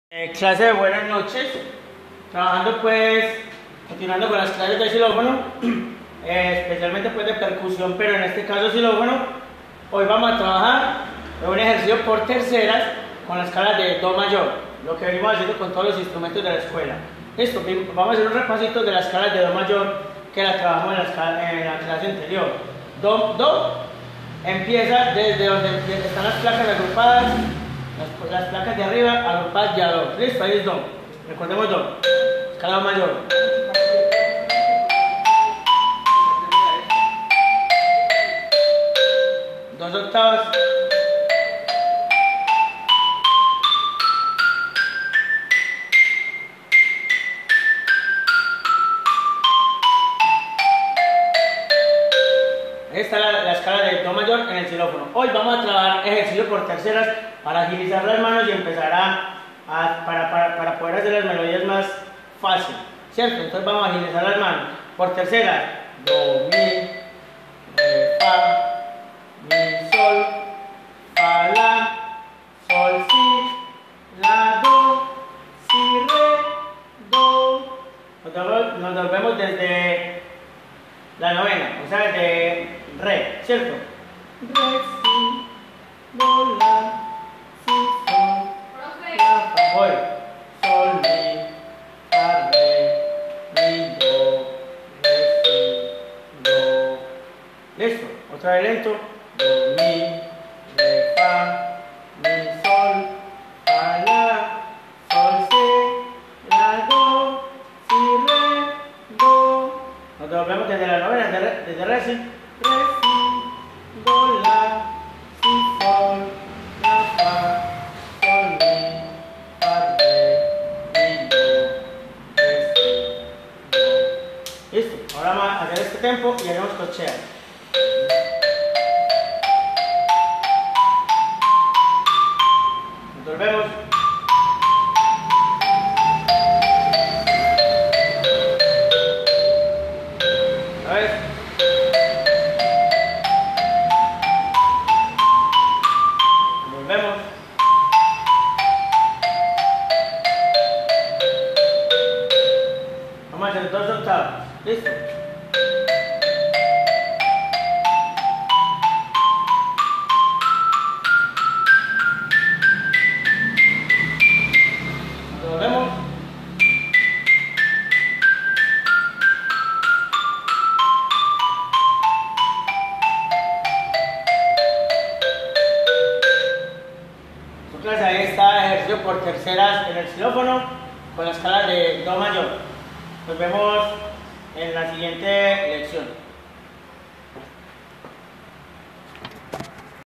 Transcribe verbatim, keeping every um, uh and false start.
Eh, clase de buenas noches, trabajando pues, continuando con las clases de xilófono, eh, especialmente pues de percusión, pero en este caso xilófono. Hoy vamos a trabajar en un ejercicio por terceras con la escala de Do mayor, lo que venimos haciendo con todos los instrumentos de la escuela. Listo, vamos a hacer un repasito de la escala de Do mayor que la trabajamos en la, escala, en la clase anterior. Do, Do empieza desde donde están las placas agrupadas. Las, las placas de arriba agrupadas de a do. Listo, ahí es do. Recordemos do. Escala mayor. Dos octavas. Ahí está la, la escala de do mayor en el xilófono. Hoy vamos a trabajar ejercicio por terceras para agilizar las manos y empezar a, a para, para, para poder hacer las melodías más fácil, ¿cierto? Entonces vamos a agilizar las manos. Por terceras, do, mi, re, fa, mi, sol, fa, la, sol, si, la, do, si, re, do. Nos, nos volvemos desde la novena, o sea, desde re, ¿cierto? Re, si, do, la, si, sol, la, fa, voy. Sol, mi, fa, re, mi, do, re, si, do. Listo, otra vez lento. Do, mi, re, fa, mi, sol, fa, la, sol, si, la, do, si, re, do. Nos devolvemos desde la novena, desde re, desde re, si, re, si, do, la, si, sol, la, fa, sol, mi, fa, re, mi, do, re, si, do. Listo, ahora vamos a hacer este tempo y haremos cochea. Nos volvemos. A ver. Volvemos. Vamos a hacer dos octavas. Listo. Nos volvemos. Entonces ahí está ejercicio por terceras en el xilófono con la escala de do mayor. Nos vemos en la siguiente lección.